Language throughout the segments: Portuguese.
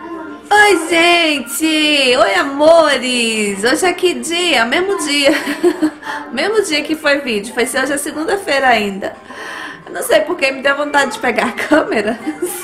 Oi, gente! Oi, amores! Hoje é que dia? Mesmo dia. Mesmo dia que foi vídeo. Foi ser hoje é segunda-feira ainda. Eu não sei porque me deu vontade de pegar a câmera.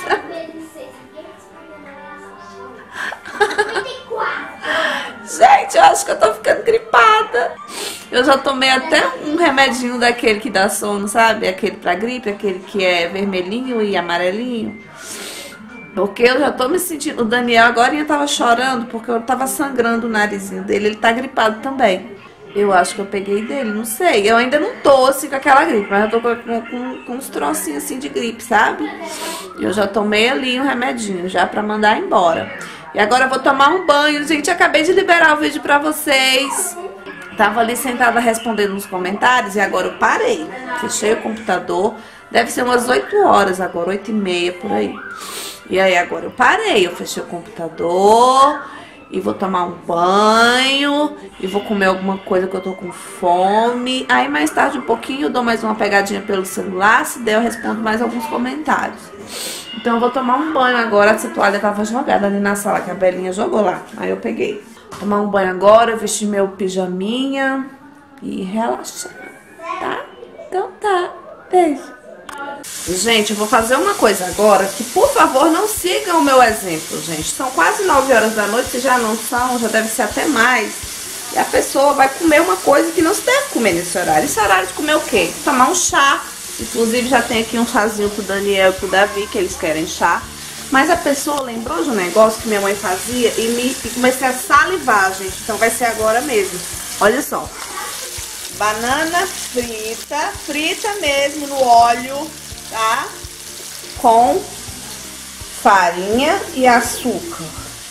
Gente, eu acho que eu tô ficando gripada. Eu já tomei até um remedinho daquele que dá sono, sabe? Aquele pra gripe, aquele que é vermelhinho e amarelinho. Porque eu já tô me sentindo... O Daniel agora tava chorando porque eu tava sangrando o narizinho dele. Ele tá gripado também. Eu acho que eu peguei dele, não sei. Eu ainda não tô assim com aquela gripe, mas eu tô com uns trocinhos assim de gripe, sabe? Eu já tomei ali um remedinho já pra mandar embora. E agora eu vou tomar um banho. Gente, acabei de liberar o vídeo pra vocês. Tava ali sentada respondendo nos comentários e agora eu parei. Fechei o computador. Deve ser umas 8 horas agora, 8h30 por aí. E aí agora eu parei, eu fechei o computador e vou tomar um banho e vou comer alguma coisa que eu tô com fome. Aí mais tarde um pouquinho eu dou mais uma pegadinha pelo celular, se der eu respondo mais alguns comentários. Então eu vou tomar um banho agora, essa toalha tava jogada ali na sala que a Belinha jogou lá, aí eu peguei. Tomar um banho agora, vestir meu pijaminha e relaxar, tá? Então tá, beijo. Gente, eu vou fazer uma coisa agora que, por favor, não sigam o meu exemplo, gente. São quase 9 horas da noite, se já não são, já deve ser até mais. E a pessoa vai comer uma coisa que não se deve comer nesse horário. Esse horário de comer o quê? Tomar um chá. Inclusive, já tem aqui um chazinho pro Daniel e pro Davi, que eles querem chá. Mas a pessoa lembrou de um negócio que minha mãe fazia e comecei a salivar, gente. Então vai ser agora mesmo. Olha só. Banana frita, frita mesmo no óleo, tá? Com farinha e açúcar.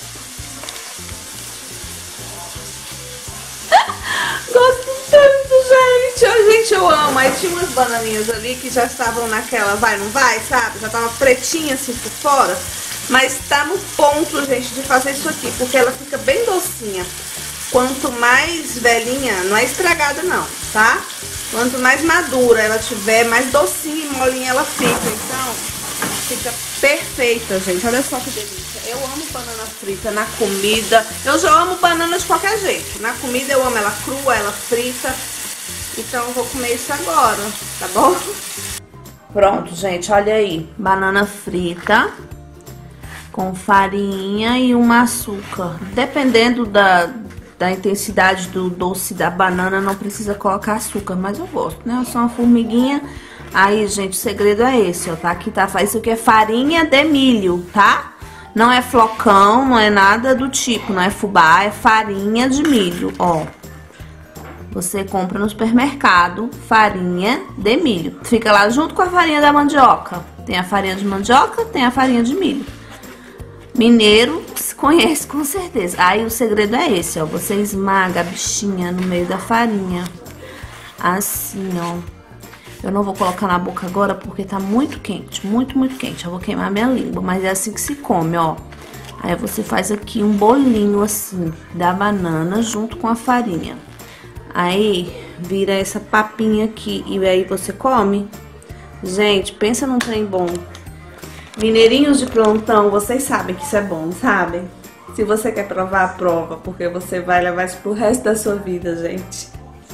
Gosto tanto, gente. Gente, eu amo. Aí tinha umas bananinhas ali que já estavam naquela vai, não vai, sabe? Já tava pretinha assim por fora. Mas tá no ponto, gente, de fazer isso aqui, porque ela fica bem docinha. Quanto mais velhinha, não é estragada não, tá? Quanto mais madura ela tiver, mais docinha e molinha ela fica. Então, fica perfeita, gente. Olha só que delícia. Eu amo banana frita na comida. Eu já amo banana de qualquer jeito. Na comida eu amo ela crua, ela frita. Então eu vou comer isso agora, tá bom? Pronto, gente, olha aí. Banana frita com farinha e um açúcar. Dependendo da intensidade do doce da banana, não precisa colocar açúcar, mas eu gosto, né? Eu sou uma formiguinha. Aí, gente, o segredo é esse, ó, tá? Aqui tá, isso aqui é farinha de milho, tá? Não é flocão, não é nada do tipo, não é fubá, é farinha de milho, ó. Você compra no supermercado farinha de milho. Fica lá junto com a farinha da mandioca. Tem a farinha de mandioca, tem a farinha de milho. Mineiro se conhece com certeza. Aí o segredo é esse, ó. Você esmaga a bichinha no meio da farinha. Assim, ó. Eu não vou colocar na boca agora porque tá muito quente. Muito, muito quente. Eu vou queimar minha língua. Mas é assim que se come, ó. Aí você faz aqui um bolinho assim da banana junto com a farinha. Aí vira essa papinha aqui. E aí você come. Gente, pensa num trem bom. Mineirinhos de plantão, vocês sabem que isso é bom, sabem? Se você quer provar, prova, porque você vai levar isso pro resto da sua vida, gente.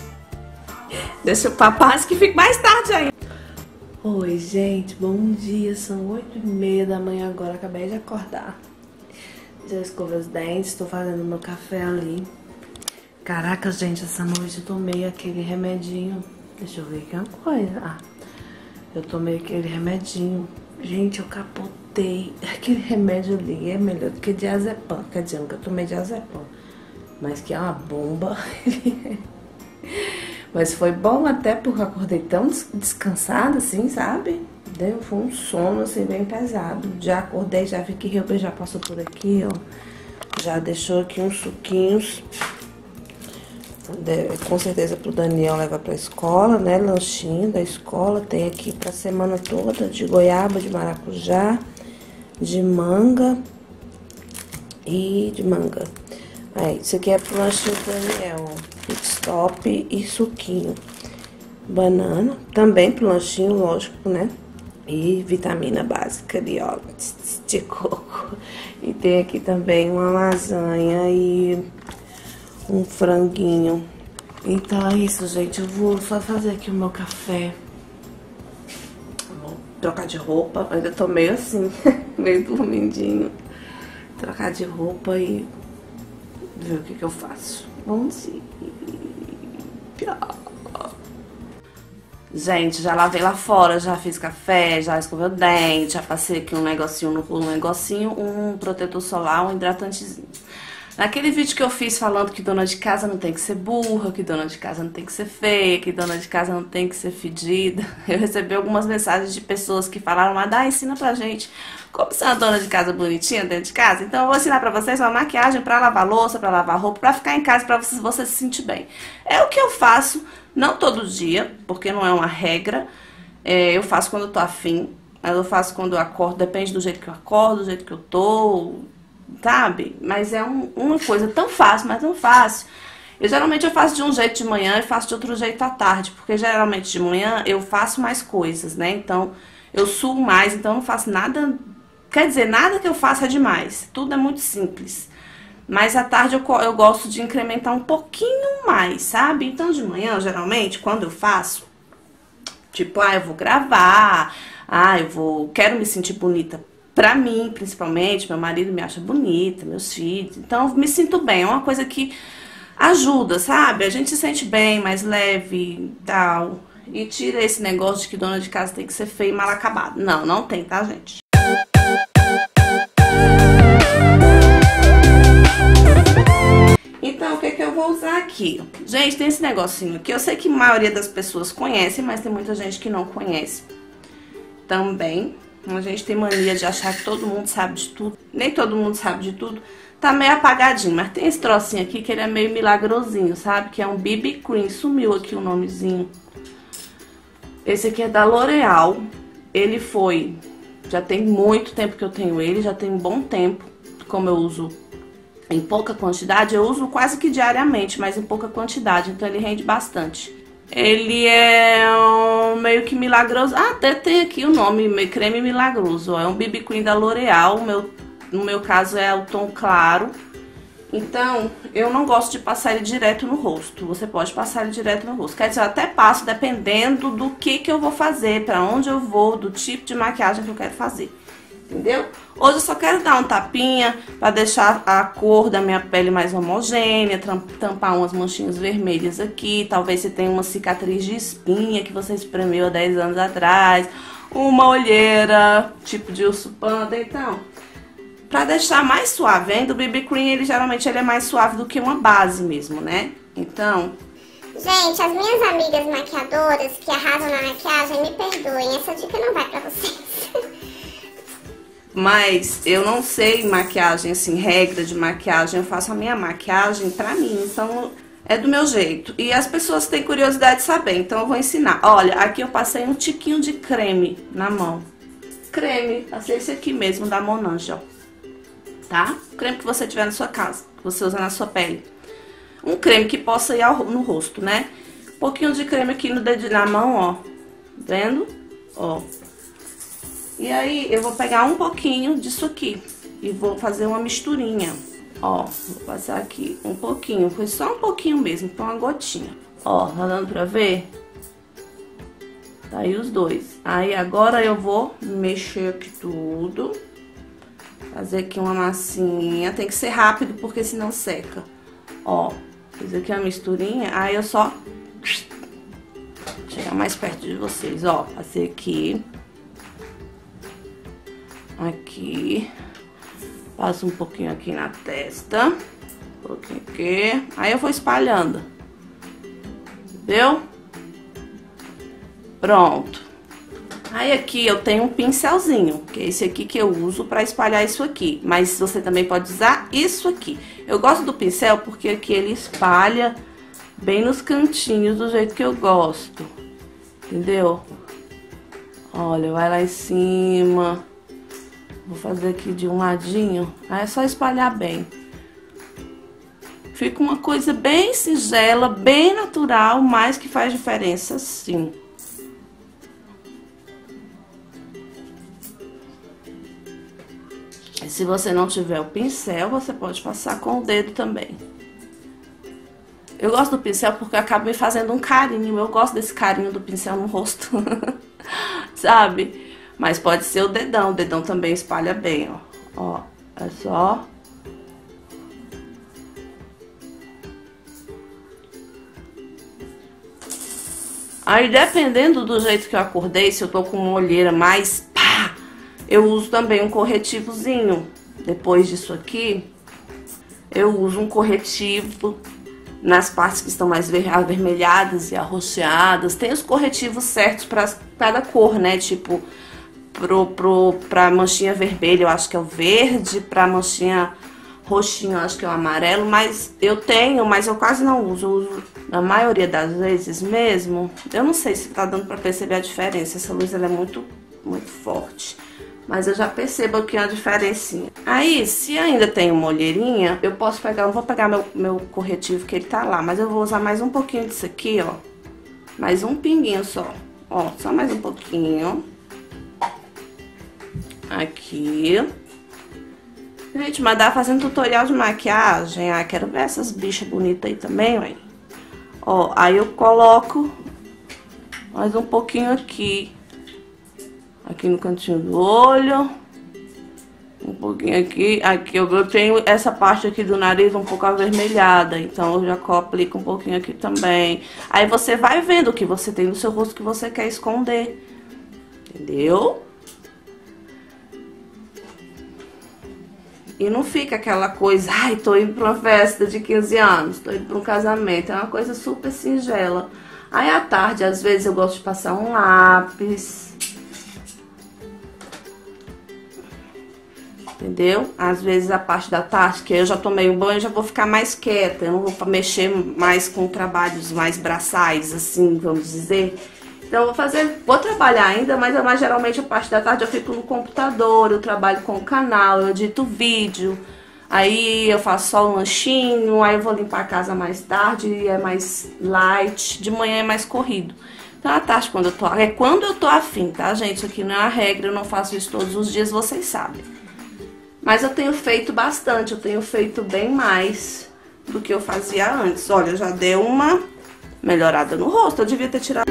Deixa o papai que fique mais tarde ainda. Oi, gente, bom dia. São 8h30 da manhã agora, acabei de acordar. Já escovei os dentes, tô fazendo meu café ali. Caraca, gente, essa noite eu tomei aquele remedinho. Deixa eu ver aqui uma coisa. Ah, eu tomei aquele remedinho. Gente, eu capotei. Aquele remédio ali é melhor do que diazepam. Quer dizer, nunca tomei diazepam. Mas que é uma bomba. Mas foi bom até porque eu acordei tão descansada assim, sabe? Foi um sono assim bem pesado. Já acordei, já vi que Rio já passou por aqui, ó. Já deixou aqui uns suquinhos. Com certeza pro Daniel levar pra escola, né? Lanchinho da escola. Tem aqui pra semana toda de goiaba, de maracujá, de manga e de manga. Aí, isso aqui é pro lanchinho do Daniel, ó. Pit stop e suquinho. Banana, também pro lanchinho, lógico, né? E vitamina básica ali, ó, de coco. E tem aqui também uma lasanha e um franguinho. Então é isso, gente. Eu vou só fazer aqui o meu café. Vou trocar de roupa. Ainda tô meio assim, meio dormindinho. Trocar de roupa e ver o que eu faço. Vamos ir. Gente, já lavei lá fora, já fiz café, já escovei o dente, já passei aqui um negocinho, um protetor solar, um hidratantezinho. Naquele vídeo que eu fiz falando que dona de casa não tem que ser burra, que dona de casa não tem que ser feia, que dona de casa não tem que ser fedida, eu recebi algumas mensagens de pessoas que falaram, ensina pra gente como ser uma dona de casa bonitinha dentro de casa. Então eu vou ensinar pra vocês uma maquiagem pra lavar louça, pra lavar roupa, pra ficar em casa, pra você se sentir bem. É o que eu faço, não todo dia, porque não é uma regra, eu faço quando eu tô afim, mas eu faço quando eu acordo, depende do jeito que eu acordo, do jeito que eu tô, sabe? Mas é uma coisa tão fácil, mas tão fácil. Geralmente eu faço de um jeito de manhã e faço de outro jeito à tarde, porque geralmente de manhã eu faço mais coisas, né? Então eu suo mais, então eu não faço nada, quer dizer, nada que eu faça é demais, tudo é muito simples. Mas à tarde eu gosto de incrementar um pouquinho mais, sabe? Então de manhã, geralmente, quando eu faço, tipo, eu vou gravar, quero me sentir bonita pra mim, principalmente, meu marido me acha bonita, meus filhos, então eu me sinto bem, é uma coisa que ajuda, sabe? A gente se sente bem, mais leve e tal, e tira esse negócio de que dona de casa tem que ser feia e mal acabada. Não, não tem, tá, gente? Então, o que eu vou usar aqui? Gente, tem esse negocinho aqui, eu sei que a maioria das pessoas conhece, mas tem muita gente que não conhece também. A gente tem mania de achar que todo mundo sabe de tudo. Nem todo mundo sabe de tudo. Tá meio apagadinho, mas tem esse trocinho aqui que ele é meio milagrosinho, sabe? Que é um BB Cream. Sumiu aqui o nomezinho. Esse aqui é da L'Oréal. Ele foi... Já tem muito tempo que eu tenho ele, já tem um bom tempo. Como eu uso em pouca quantidade, eu uso quase que diariamente, mas em pouca quantidade. Então ele rende bastante. Ele é meio que milagroso. Até tem aqui o nome, creme milagroso. É um BB Cream da L'Oréal. No meu caso é o tom claro. Então, eu não gosto de passar ele direto no rosto. Você pode passar ele direto no rosto. Quer dizer, eu até passo dependendo do que eu vou fazer, pra onde eu vou, do tipo de maquiagem que eu quero fazer. Entendeu? Hoje eu só quero dar um tapinha pra deixar a cor da minha pele mais homogênea, tampar umas manchinhas vermelhas aqui. Talvez você tenha uma cicatriz de espinha que você espremeu há 10 anos atrás. Uma olheira, tipo de urso panda, então... Pra deixar mais suave, hein? Do BB Cream, geralmente ele é mais suave do que uma base mesmo, né? Então... Gente, as minhas amigas maquiadoras que arrasam na maquiagem, me perdoem, essa dica não vai pra vocês. Mas eu não sei maquiagem, assim, regra de maquiagem. Eu faço a minha maquiagem pra mim, então é do meu jeito. E as pessoas têm curiosidade de saber, então eu vou ensinar. Olha, aqui eu passei um tiquinho de creme na mão. Creme, passei esse aqui mesmo, da Monange, ó. Tá? O creme que você tiver na sua casa, que você usa na sua pele. Um creme que possa ir no rosto, né? Um pouquinho de creme aqui no dedo, na mão, ó. Vendo? Ó. E aí, eu vou pegar um pouquinho disso aqui e vou fazer uma misturinha. Ó, vou passar aqui um pouquinho, foi só um pouquinho mesmo, então uma gotinha. Ó, tá dando pra ver? Tá aí os dois. Aí, agora eu vou mexer aqui tudo. Fazer aqui uma massinha, tem que ser rápido porque senão seca. Ó, fiz aqui uma misturinha, aí eu só... chegar mais perto de vocês, ó, passei aqui. Aqui. Passo um pouquinho aqui na testa. Um pouquinho aqui. Aí eu vou espalhando. Entendeu? Pronto. Aí aqui eu tenho um pincelzinho, que é esse aqui que eu uso pra espalhar isso aqui. Mas você também pode usar isso aqui. Eu gosto do pincel porque aqui ele espalha bem nos cantinhos do jeito que eu gosto. Entendeu? Olha, vai lá em cima. Vou fazer aqui de um ladinho. Aí é só espalhar bem. Fica uma coisa bem singela, bem natural, mas que faz diferença sim. Se você não tiver o pincel, você pode passar com o dedo também. Eu gosto do pincel porque eu acabo me fazendo um carinho. Eu gosto desse carinho do pincel no rosto, sabe? Mas pode ser o dedão também espalha bem, ó. Ó, é só... Aí, dependendo do jeito que eu acordei, se eu tô com uma olheira mais pá, eu uso também um corretivozinho. Depois disso aqui, eu uso um corretivo nas partes que estão mais avermelhadas e arroxeadas. Tem os corretivos certos para cada cor, né? Tipo, pra manchinha vermelha, eu acho que é o verde. Pra manchinha roxinha, eu acho que é o amarelo. Mas eu tenho, mas eu quase não uso. Eu uso na maioria das vezes mesmo. Eu não sei se tá dando pra perceber a diferença. Essa luz, ela é muito forte. Mas eu já percebo aqui uma diferencinha. Aí, se ainda tem uma olheirinha, eu posso pegar... Eu vou pegar meu corretivo, que ele tá lá. Mas eu vou usar mais um pouquinho disso aqui, ó. Mais um pinguinho só. Ó, só mais um pouquinho. Aqui. Gente, mas dá fazendo tutorial de maquiagem. Ah, quero ver essas bichas bonitas aí também, ué. Ó, aí eu coloco mais um pouquinho aqui. Aqui no cantinho do olho. Um pouquinho aqui. Aqui eu tenho essa parte aqui do nariz um pouco avermelhada. Então eu já aplico um pouquinho aqui também. Aí você vai vendo o que você tem no seu rosto que você quer esconder. Entendeu? E não fica aquela coisa, ai, tô indo pra uma festa de 15 anos, tô indo pra um casamento. É uma coisa super singela. Aí à tarde, às vezes eu gosto de passar um lápis. Entendeu? Às vezes a parte da tarde, que eu já tomei um banho, já vou ficar mais quieta. Eu não vou mexer mais com trabalhos mais braçais, assim, vamos dizer. Então eu vou trabalhar ainda, mas geralmente a parte da tarde eu fico no computador, eu trabalho com o canal, eu edito vídeo. Aí eu faço só um lanchinho, aí eu vou limpar a casa mais tarde, e é mais light, de manhã é mais corrido. Então à tarde, quando eu tô afim, tá, gente? Isso aqui não é uma regra, eu não faço isso todos os dias, vocês sabem. Mas eu tenho feito bastante, eu tenho feito bem mais do que eu fazia antes. Olha, eu já dei uma melhorada no rosto, eu devia ter tirado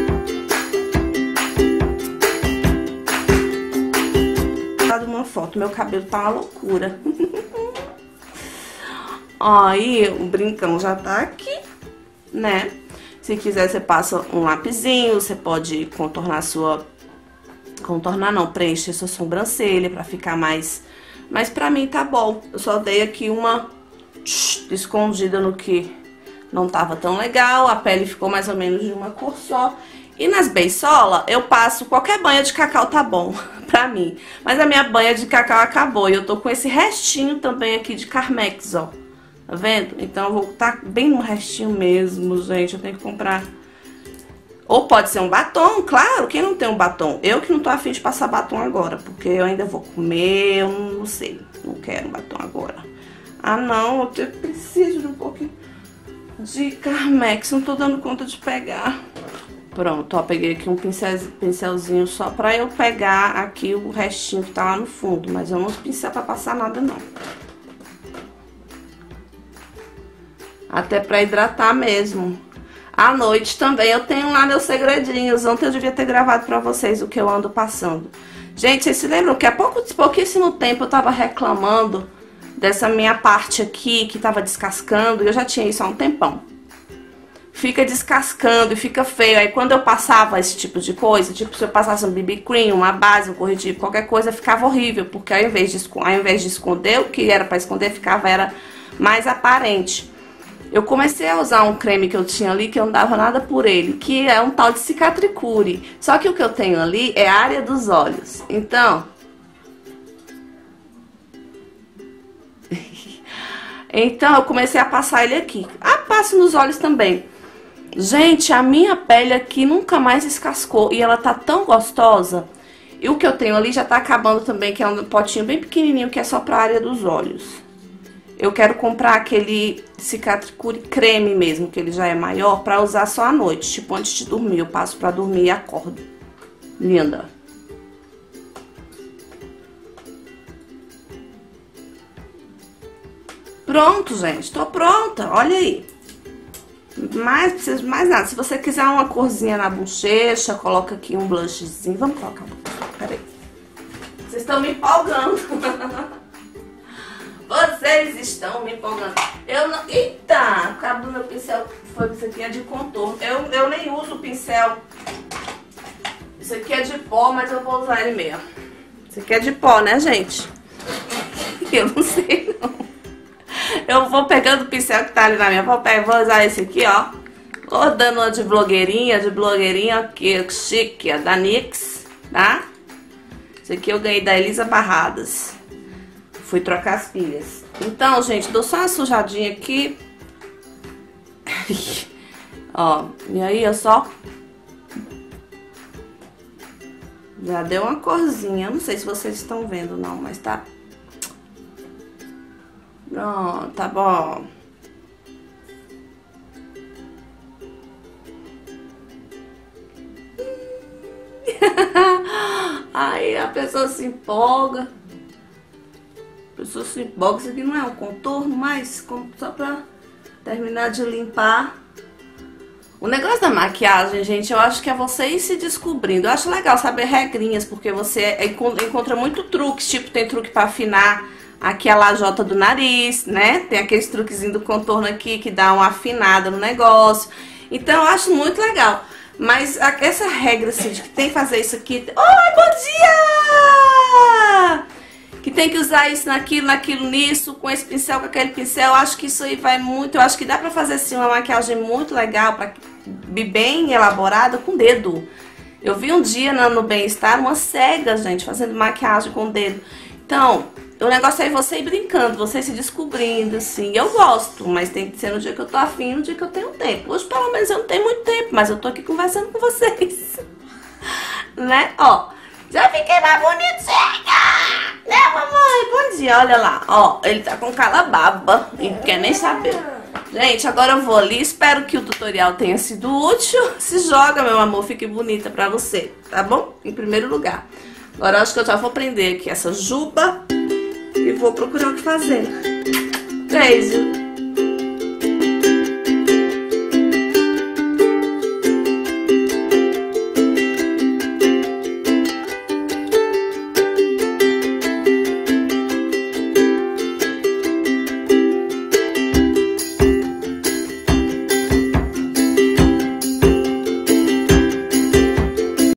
uma foto. Meu cabelo tá uma loucura. Aí o brincão já tá aqui, né? Se quiser, você passa um lapisinho, você pode contornar sua... Contornar não, preencher sua sobrancelha pra ficar mais... Mas pra mim tá bom. Eu só dei aqui uma escondida no que não tava tão legal. A pele ficou mais ou menos de uma cor só. E nas beisola, eu passo qualquer banha de cacau tá bom pra mim. Mas a minha banha de cacau acabou. E eu tô com esse restinho também aqui de Carmex, ó. Tá vendo? Então eu vou tá bem no restinho mesmo, gente. Eu tenho que comprar... Ou pode ser um batom, claro. Quem não tem um batom? Eu que não tô afim de passar batom agora. Porque eu ainda vou comer, eu não sei. Não quero um batom agora. Ah, não. Eu preciso de um pouquinho de Carmex. Não tô dando conta de pegar. Pronto, ó, peguei aqui um pincelzinho só pra eu pegar aqui o restinho que tá lá no fundo. Mas eu não uso pincel pra passar nada, não. Até pra hidratar mesmo. À noite também eu tenho lá meus segredinhos. Ontem eu devia ter gravado pra vocês o que eu ando passando. Gente, vocês se lembram que há pouquíssimo tempo eu tava reclamando dessa minha parte aqui que tava descascando. E eu já tinha isso há um tempão. Fica descascando e fica feio. Aí quando eu passava esse tipo de coisa, tipo se eu passasse um BB cream, uma base, um corretivo, qualquer coisa, ficava horrível. Porque ao invés de esconder o que era pra esconder, era mais aparente. Eu comecei a usar um creme que eu tinha ali, que eu não dava nada por ele, que é um tal de Cicatricure. Só que o que eu tenho ali é a área dos olhos. Então... então eu comecei a passar ele aqui. Ah, passo nos olhos também. Gente, a minha pele aqui nunca mais descascou. E ela tá tão gostosa. E o que eu tenho ali já tá acabando também, que é um potinho bem pequenininho, que é só pra área dos olhos. Eu quero comprar aquele Cicatricure creme mesmo, que ele já é maior, pra usar só à noite. Tipo, antes de dormir. Eu passo pra dormir e acordo. Linda. Pronto, gente, tô pronta, olha aí. Mas precisa de mais nada. Se você quiser uma corzinha na bochecha, coloca aqui um blushzinho. Vamos colocar um. Peraí. Vocês estão me empolgando. Vocês estão me empolgando. Eu não... Eita! O cabo do meu pincel foi isso aqui, é de contorno. Eu nem uso o pincel. Isso aqui é de pó, mas eu vou usar ele mesmo. Isso aqui é de pó, né, gente? Eu não sei, não. Eu vou pegando o pincel que tá ali na minha palpebra, vou usar esse aqui, ó. Vou dando uma de blogueirinha aqui, chique, é da NYX, tá? Esse aqui eu ganhei da Elisa Barradas. Fui trocar as pilhas. Então, gente, dou só uma sujadinha aqui. Ó, e aí eu só... Já deu uma corzinha. Eu não sei se vocês estão vendo, não, mas tá... Pronto, tá bom. Aí a pessoa se empolga. Isso aqui não é um contorno, mas só pra terminar de limpar. O negócio da maquiagem, gente, eu acho que é você ir se descobrindo. Eu acho legal saber regrinhas, porque você encontra muito truques. Tipo, tem truque pra afinar aqui a lajota do nariz, né? Tem aqueles truquezinhos do contorno aqui que dá uma afinada no negócio. Então, eu acho muito legal. Mas essa regra, assim, de que tem que fazer isso aqui... Oi, bom dia! Que tem que usar isso naquilo, nisso, com esse pincel, com aquele pincel. Eu acho que isso aí vai muito... Eu acho que dá pra fazer, assim, uma maquiagem muito legal, bem elaborada, com dedo. Eu vi um dia no Bem-Estar uma cega, gente, fazendo maquiagem com o dedo. Então, o negócio é você ir brincando, você ir se descobrindo, assim. Eu gosto, mas tem que ser no dia que eu tô afim, no dia que eu tenho tempo. Hoje, pelo menos, eu não tenho muito tempo, mas eu tô aqui conversando com vocês. Né? Ó, já fiquei mais bonitinha! Né, mamãe? Bom dia, olha lá. Ó, ele tá com calababa e não quer nem saber. Gente, agora eu vou ali, espero que o tutorial tenha sido útil. Se joga, meu amor, fique bonita pra você, tá bom? Em primeiro lugar. Agora eu acho que eu já vou prender aqui essa juba e vou procurar o que fazer. Beijo!